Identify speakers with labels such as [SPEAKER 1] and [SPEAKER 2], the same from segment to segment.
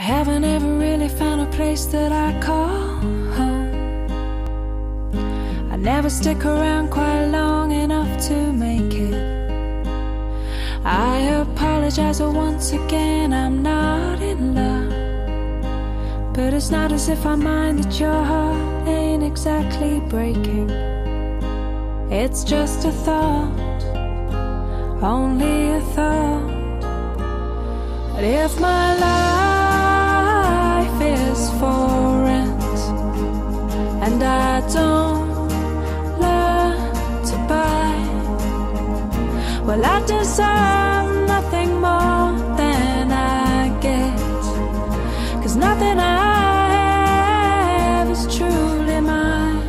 [SPEAKER 1] haven't ever really found a place that I call home. I never stick around quite long enough to make it. I apologize once again, I'm not in love. But it's not as if I mind that your heart ain't exactly breaking. It's just a thought, only a thought. But if my life is for rent and I don't learn to buy, well, I deserve nothing more than I get. 'Cause nothing I have is truly mine.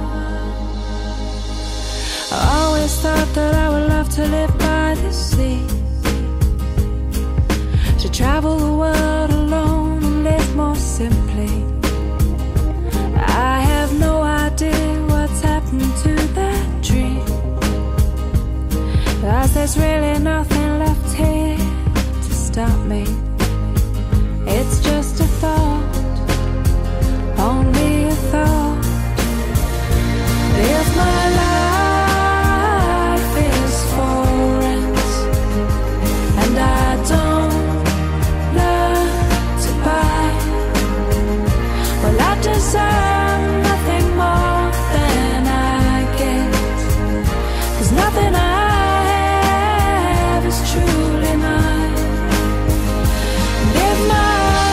[SPEAKER 1] I always thought that I would love to live by the sea, to travel the world alone and live more simply. I have no idea what's happened to that dream, 'cause there's really nothing left here to stop me. It's just a thought, only a thought. If my life is for rent and I don't learn to buy, well, I deserve nothing more than I get. 'Cause nothing I have is truly mine. And if my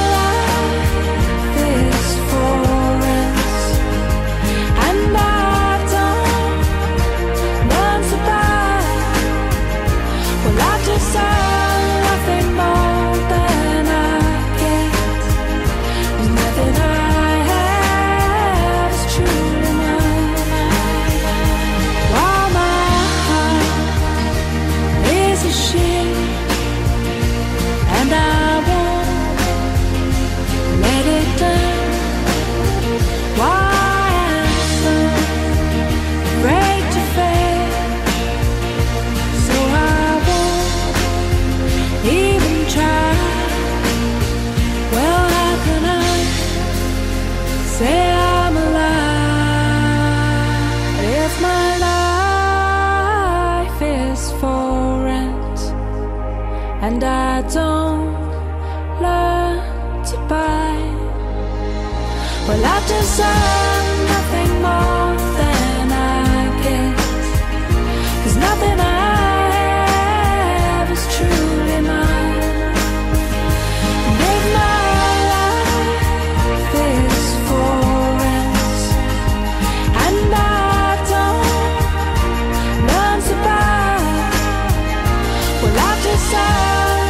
[SPEAKER 1] and I don't learn to buy, well, I deserve nothing more than I get. 'Cause nothing I have is truly mine. And if my life is for rent and I don't learn to buy, well, I deserve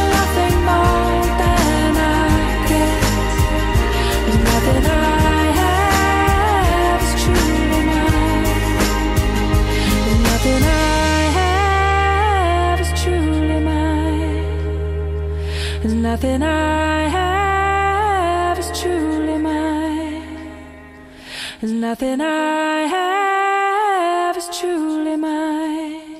[SPEAKER 1] nothing I have is truly mine. There's nothing I have is truly mine.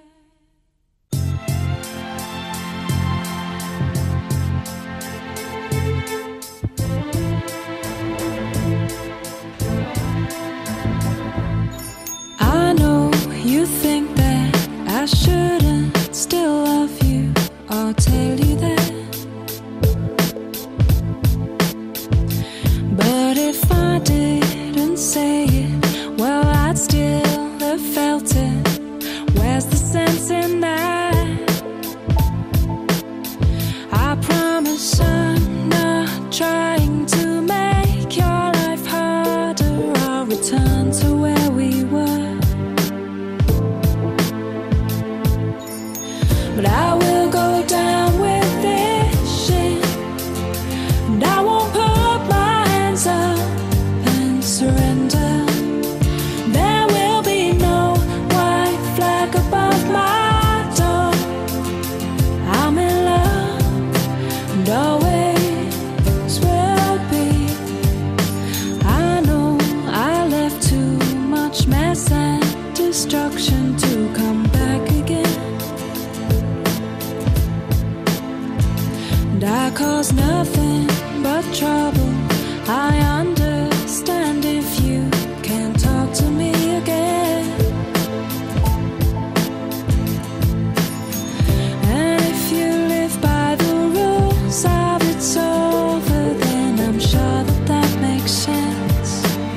[SPEAKER 1] I know you think that I shouldn't still love you or tell you that. But if I didn't say it, well, I'd still have felt it. Where's the sense in that? I promise I'm not trying to make your life harder. I'll return to where we were. But I will go down with this shit, and I won't put my hands up and surrender. There will be no white flag above my door. I'm in love and always will be. I know I left too much mess and destruction to come back again. And I caused nothing but trouble. I understand if you can't talk to me again. And if you live by the rules of it's over, then I'm sure that that makes sense.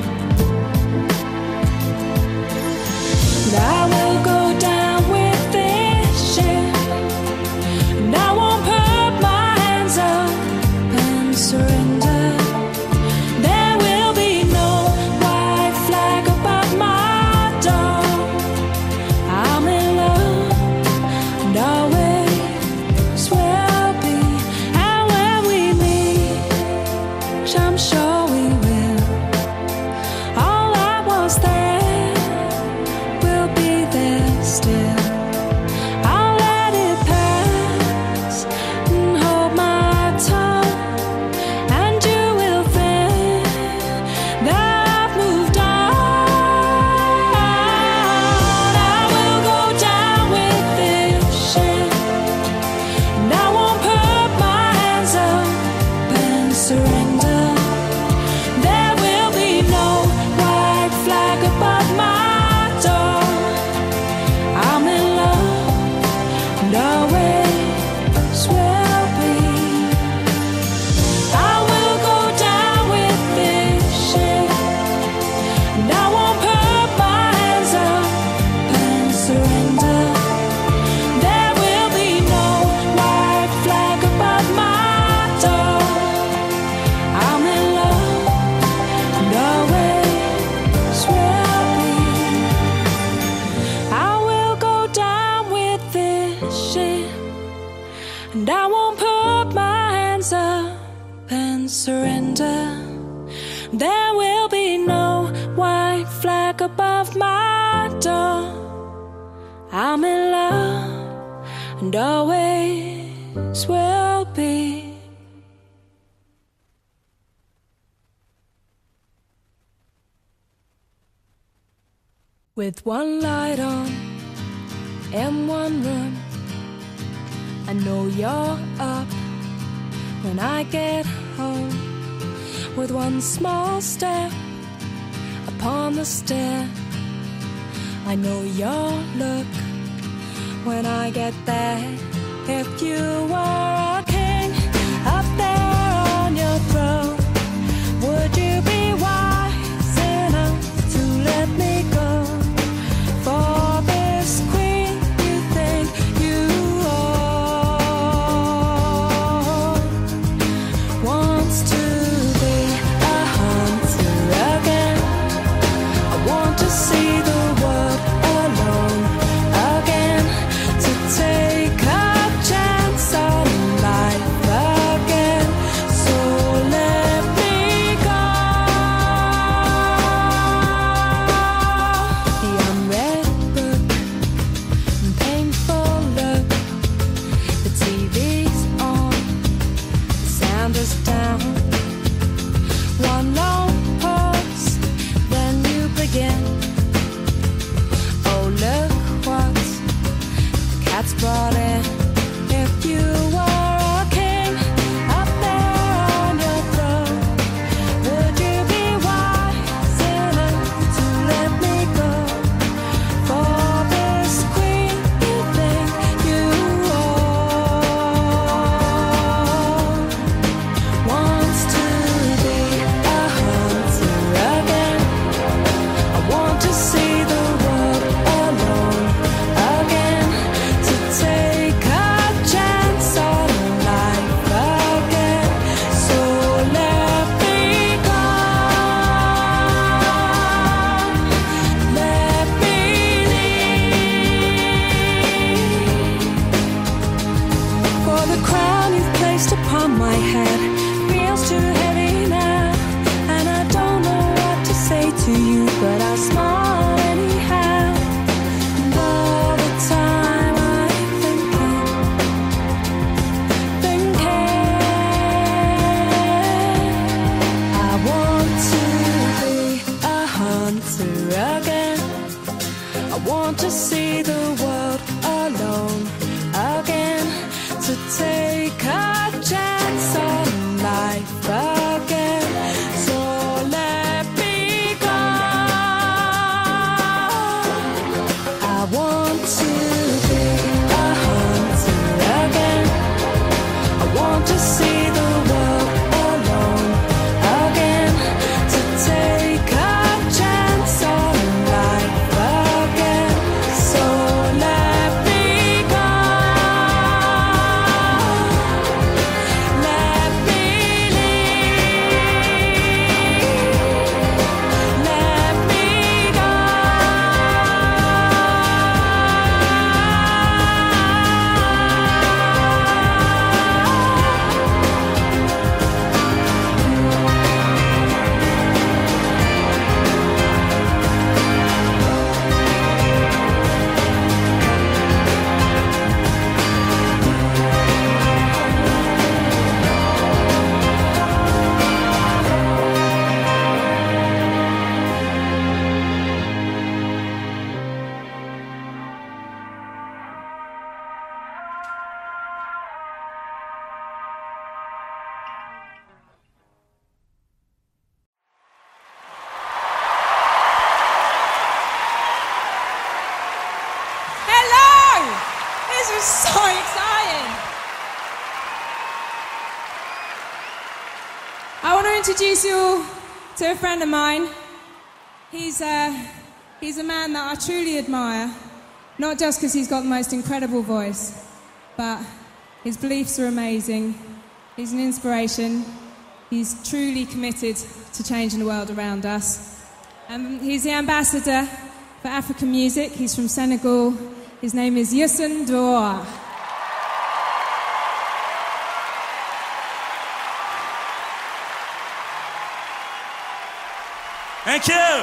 [SPEAKER 1] And I will go down with this ship, and I won't put my hands up and surrender. There will be no white flag above my door. I'm in love, and always will be. And when we meet, which I'm sure we will, all that was there will be there still. I'll let it pass and hold my tongue, and you will think that I've moved on. I will go down with this ship, and I won't put my hands up and surrender. There will be no white flag above my door. I'm in love, and always will be. I will go down with this ship, and I won't put my hands up and surrender. There will be no white flag above my door. I'm in love, and always will be. I will go down with this ship, and I won't put my hands up and surrender. There will be no white flag above my door. I'm in love, and always will be. With one light on in one room, I know you're up when I get home. With one small step upon the stair, I know your look when I get there. If you were a king up there on your throne, would you be wise enough to let me go? For this queen you think you own wants to be a hunter again. I want to see the world alone again, to take a chance on life again. So let me go. The unread book and painful look, the TV's on, the sound is down. One long pause, then you begin. Oh, look what the cat's brought in. If you were a king up there on your throne, would you be wise enough to let me go? For this queen you think you own wants to be a hunter again. I want to see the world alone again, to take a chance on life again. So let me go. Let me leave. For the crown you've placed upon my head feels too heavy now, and I don't know what to say to you, but I'll smile anyhow. And all the time I'm thinking, I want to be a hunter again. I want to see the world alone again, to take a chance on I want to introduce you all to a friend of mine. He's a man that I truly admire, not just because he's got the most incredible voice, but his beliefs are amazing. He's an inspiration. He's truly committed to changing the world around us. He's the ambassador for African music. He's from Senegal. His name is Youssou N'Dour.
[SPEAKER 2] Thank you.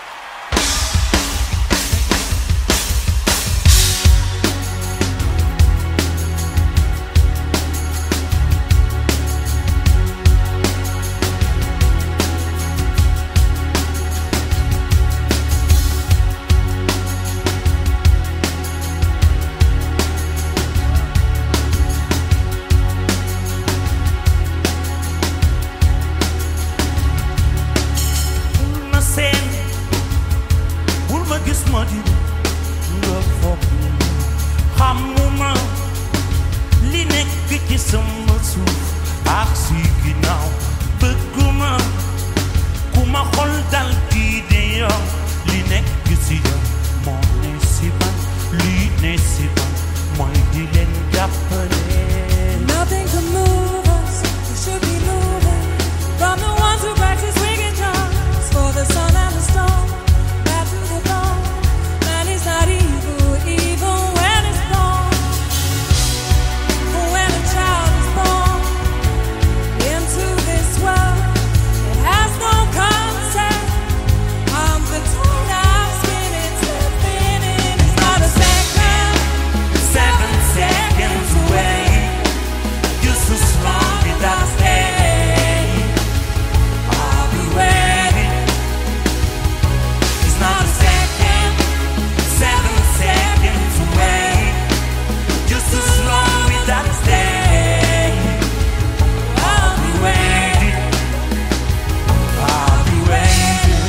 [SPEAKER 1] Nothing can move us, we should be moving from the ones who practice wicked charms for the sun and the storm, back to the dawn. Man is not evil, even when it's born. But when a child is born into this world, it has no concept of the tone of skin it's living in. It's not a second, 7 seconds away. Just as long as I stay, I'll be waiting. It's not a second, 7 seconds away. Just as long as I stay, I'll be waiting. I'll be waiting.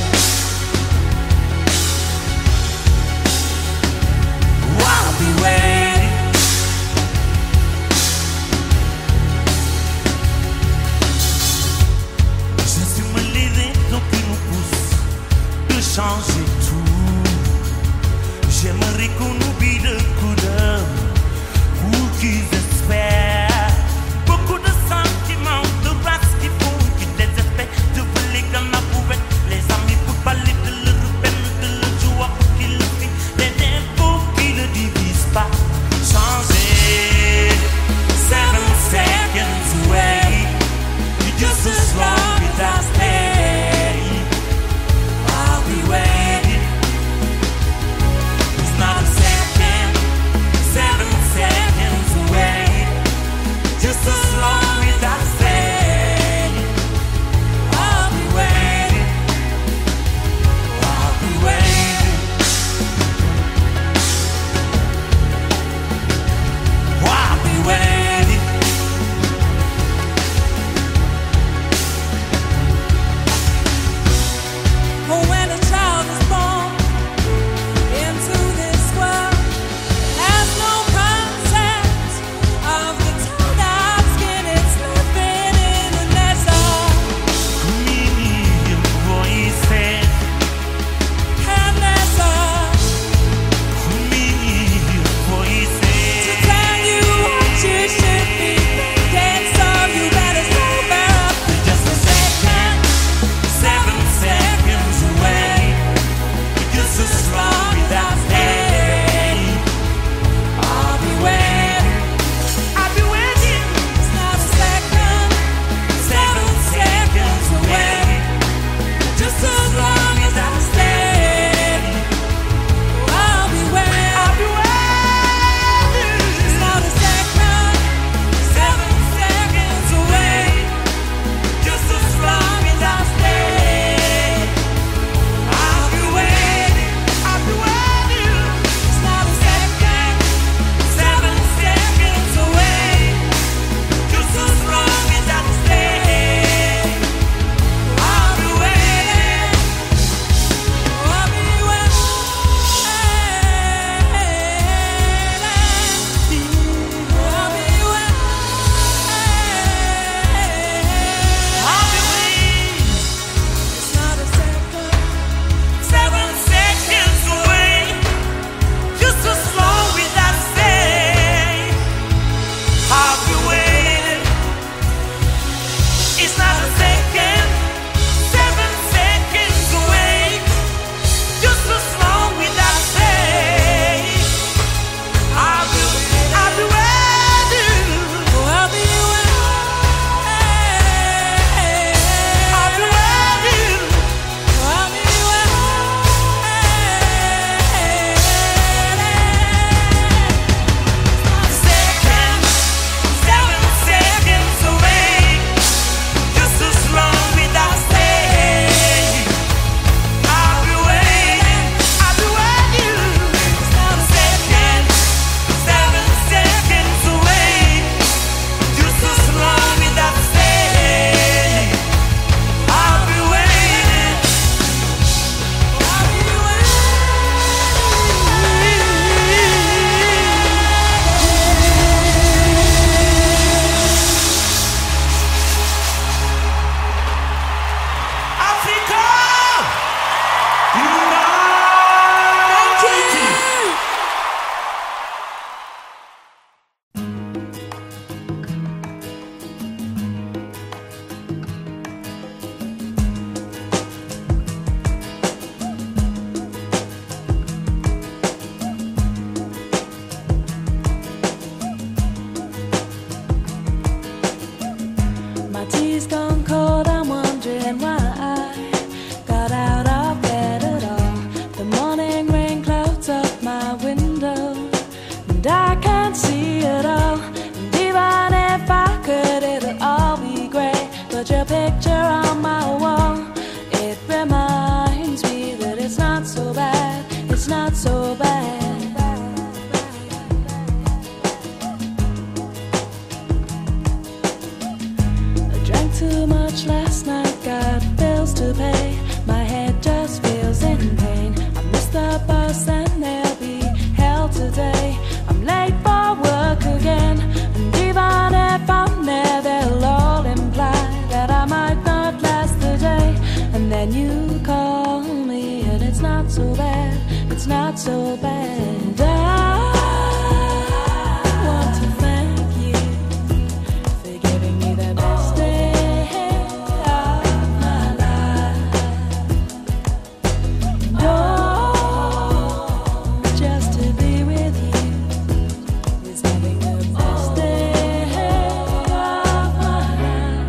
[SPEAKER 1] I'll be waiting.
[SPEAKER 2] Changer tout. J'aimerais qu'on oublie le coup d'œil pour qu'ils espèrent. Beaucoup de sentiments, de races qui font qu'ils désespèrent. De voler comme la poubelle, les amis pour parler de leur peine, de leur joie pour qu'ils le vivent. Les défauts qui ne divisent pas. Changer. 7 seconds away. Just as long as I stay. I'll be waiting.
[SPEAKER 1] a picture on my wall. It reminds me that it's not so bad, it's not so bad. I drank too much last night, got bills to pay. My head just feels in pain. I missed the bus and there'll be hell today. I'm late for work again, and even if I'm there, they'll all imply that I might not last the day. And then you call me and it's not so bad, it's not so bad. I want to thank you for giving me the best day of my life. Oh, just to be with you is having the best day of my life.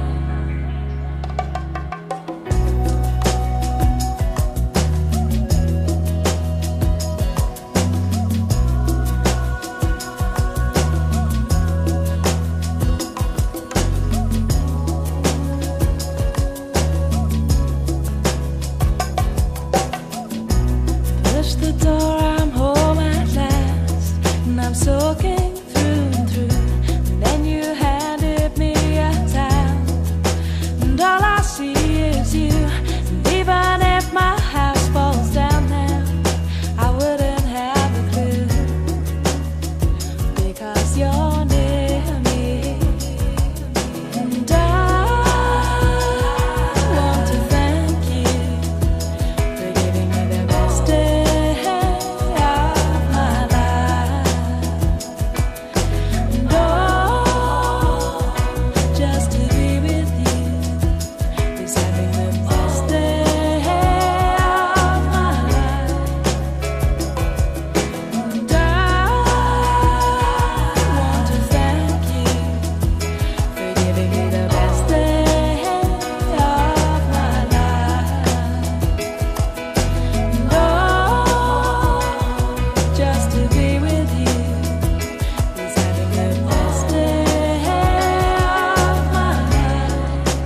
[SPEAKER 1] Push the door, I'm home at last, and I'm soaking through and through. And then you handed me a towel, and all I see is you. And even if my house falls down now, I wouldn't have a clue, because you're near me. And I want to thank you for giving me the best day of my life. And oh, just to be with you is having the best day of my life. And I want to thank you for giving me the best day of my life. And oh, just to be with you is having the best day of my life.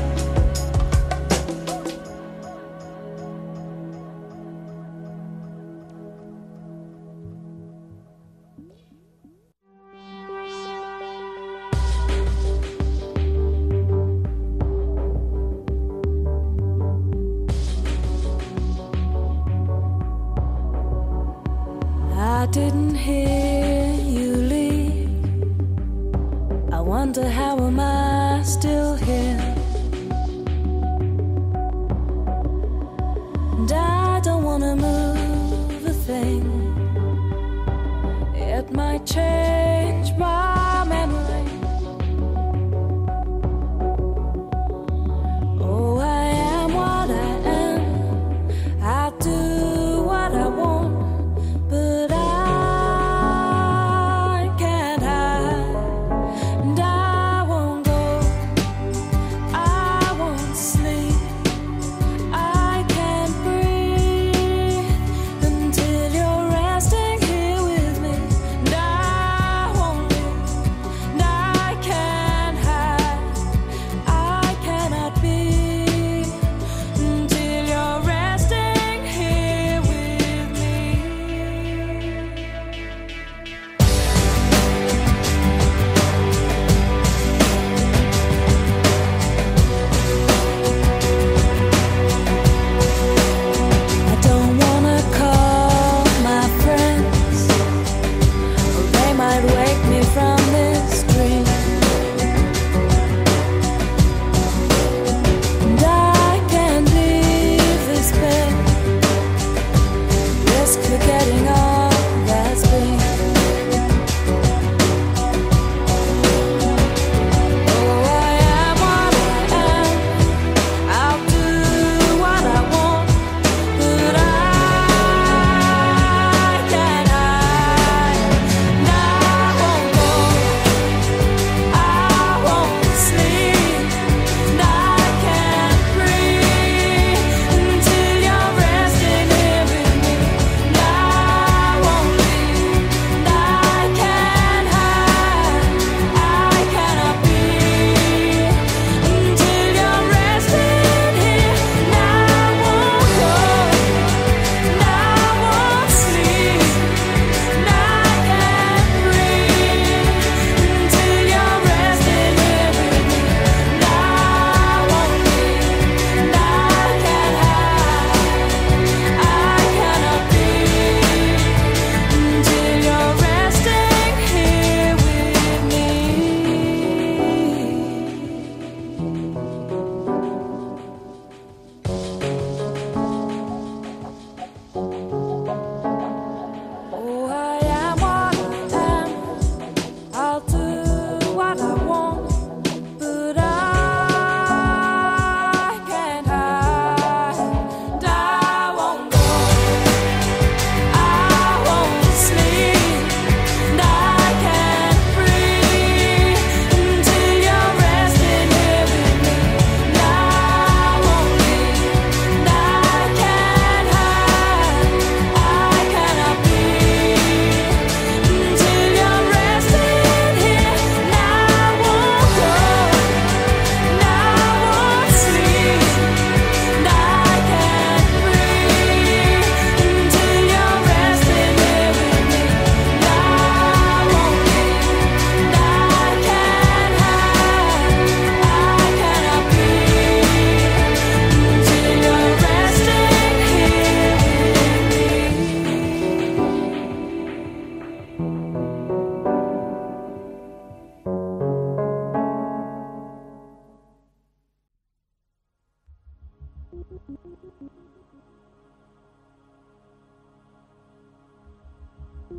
[SPEAKER 1] I didn't hear you leave. I wonder how am I still here? And I don't wanna move a thing. It might change my memory. Oh, I am what I am. I do what I want, but I can't hide. And I won't go, I won't sleep, I can't breathe until you're resting here with me. And I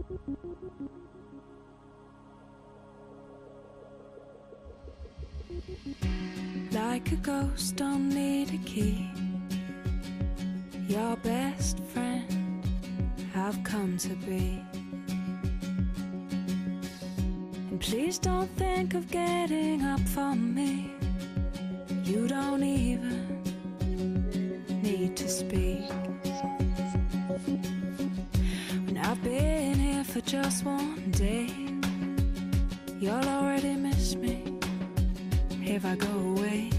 [SPEAKER 1] Like a ghost, don't need a key. Your best friend I've come to be. And please don't think of getting up for me. You don't even need to speak. When I've been here for just one day, you'll already miss me if I go away.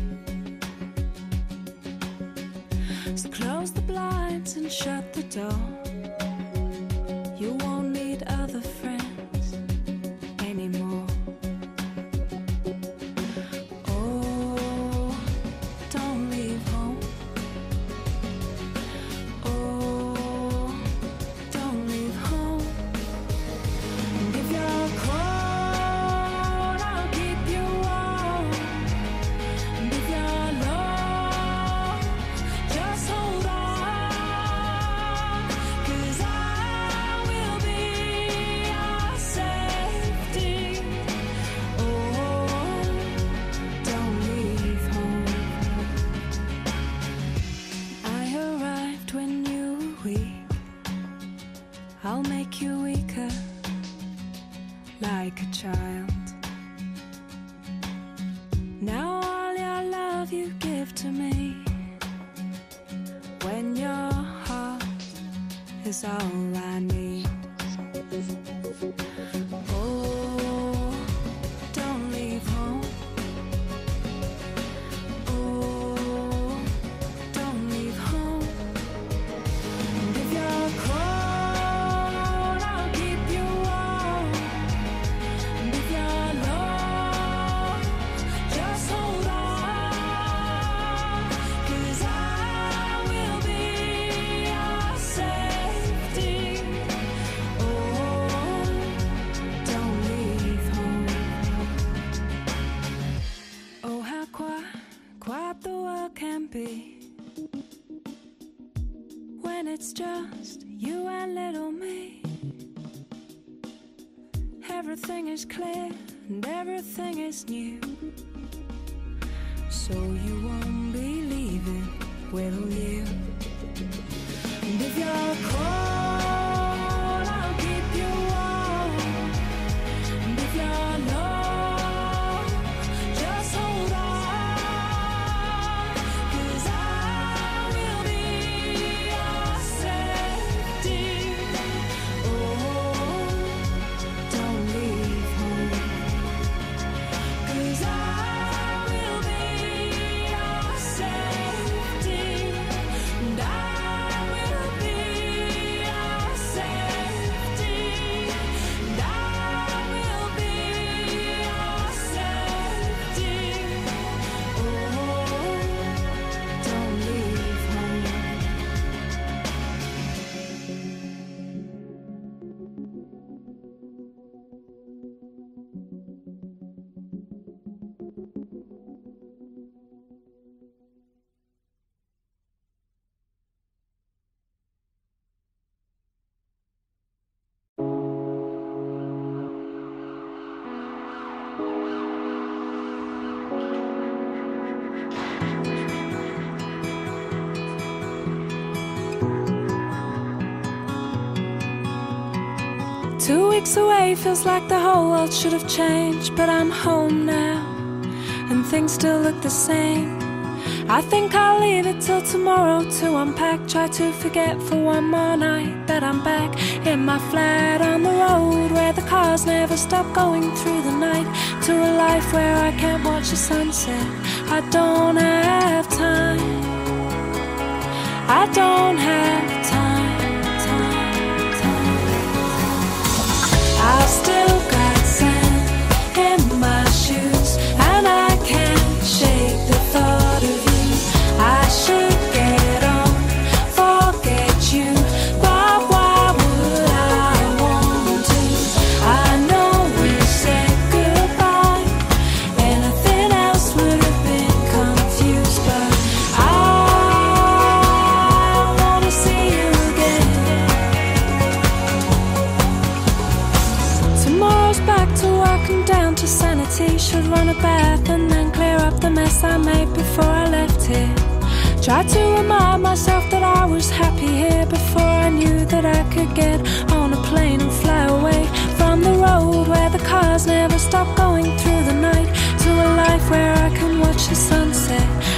[SPEAKER 1] So close the blinds and shut the door. You won't need other friends anymore. Oh, don't leave home. Oh, don't leave home. And if you're cold, I'll keep you warm. And if you're low, just hold on, 'cause I will be your safety. Oh, don't leave home. I arrived when you were weak. I'll make you weaker, like a child. Now all your love you give to me, when your heart is all I need. Oh, don't leave home. Oh, don't leave home. And if you're cold, I'll keep you warm. And if you're low, just hold on, 'cause I will be your safety. Oh, don't leave home. Oh, how quiet the world can be when it's just you and little me. Everything is clear and everything is new, so you won't be leaving, will you? And if you're cold, I'll keep you warm. And if you're low, just hold on, 'cause I will be your safety. Oh, don't leave home, 'cause I will be your safety. And I will be your safety. And I will be your safety. Oh, don't leave home. Two weeks away feels like the whole world should have changed, but I'm home now and things still look the same. I think I'll leave it till tomorrow to unpack. Try to forget for one more night that I'm back in my flat on the road, where the cars never stop going through the night, to a life where I can't watch the sunset. I don't have time. I don't have time. I've still got sand in my shoes, and I can't shake the thought of you. I should get on, forget you, but why would I want to? I know we said goodbye, anything else would have been confused, but I promise I made before I left here. Tried to remind myself that I was happy here before I knew that I could get on a plane and fly away from the road where the cars never stop going through the night, to a life where I can watch the sunset